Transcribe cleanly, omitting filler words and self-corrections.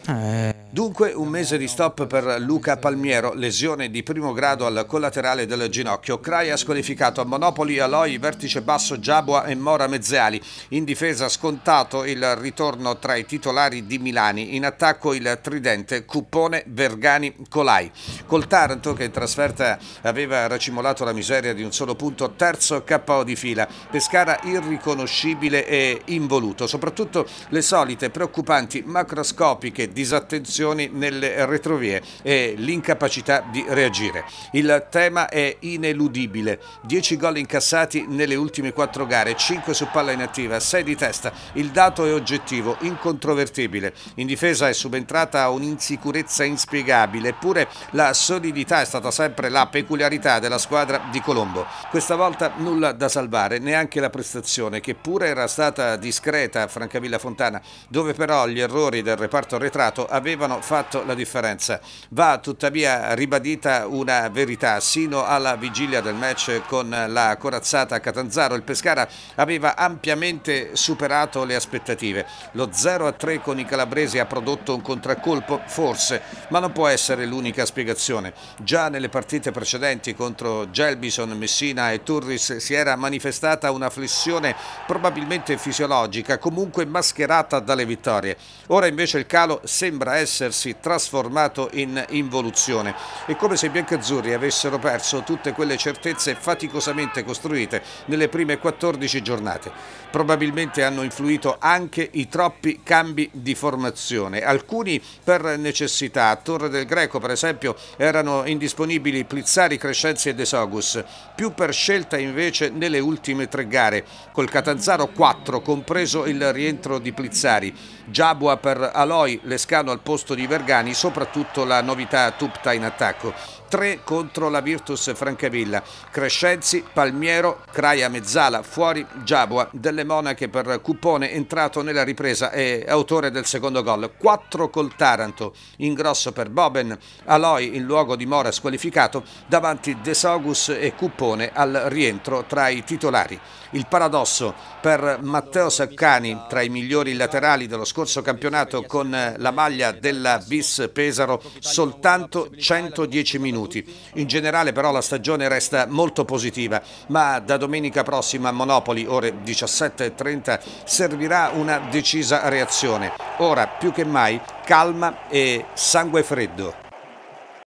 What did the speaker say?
Dunque un mese di stop per Luca Palmiero, lesione di primo grado al collaterale del ginocchio. Crai ha squalificato a Monopoli, Aloi, vertice basso Giabua e Mora Mezzeali. In difesa scontato il ritorno tra i titolari di Milani. In attacco il tridente Cuppone, Vergani, Colai. Col Taranto, che in trasferta aveva racimolato la miseria di un solo punto, terzo KO di fila. Pescara irriconoscibile e involuto. Soprattutto le solite preoccupanti macroscopiche disattenzioni nelle retrovie e l'incapacità di reagire. Il tema è ineludibile: 10 gol incassati nelle ultime 4 gare, 5 su palla inattiva, 6 di testa. Il dato è oggettivo, incontrovertibile. In difesa è subentrata un'insicurezza inspiegabile, eppure la solidità è stata sempre la peculiarità della squadra di Colombo. Questa volta nulla da salvare, neanche la prestazione, che pure era stata discreta a Francavilla Fontana, dove però gli errori del reparto arretrato avevano fatto la differenza. Va tuttavia ribadita una verità: sino alla vigilia del match con la corazzata a Catanzaro il Pescara aveva ampiamente superato le aspettative. Lo 0-3 con i calabresi ha prodotto un contraccolpo? Forse, ma non può essere l'unica spiegazione. Già nelle partite precedenti contro Gelbison, Messina e Turris si era manifestata una flessione probabilmente fisiologica, comunque mascherata dalle vittorie. Ora invece il calo sembra essersi trasformato in involuzione. È come se i biancazzurri avessero perso tutte quelle certezze faticosamente costruite nelle prime 14 giornate. Probabilmente hanno influito anche i troppi cambi di formazione, alcuni per necessità. A Torre del Greco, per esempio, erano indisponibili Plizzari, Crescenzi e De Sogus, più per scelta invece nelle ultime 3 gare, col Catanzaro 4, compreso il rientro di Plizzari, Giabua per Aloi, Lescano al posto di Vergani, soprattutto la novità Tupta in attacco. 3 contro la Virtus Francavilla, Crescenzi, Palmiero, Craia Mezzala, fuori Giabua. Delle Monache per Cuppone, entrato nella ripresa e autore del secondo gol. 4 col Taranto, ingrosso per Boben, Aloi in luogo di Mora squalificato, davanti De Sogus e Cuppone al rientro tra i titolari. Il paradosso per Matteo Saccani, tra i migliori laterali dello scorso campionato, con la maglia della Vis Pesaro soltanto 110 minuti. In generale però la stagione resta molto positiva, ma da domenica prossima a Monopoli, ore 17:30, servirà una decisa reazione. Ora più che mai calma e sangue freddo.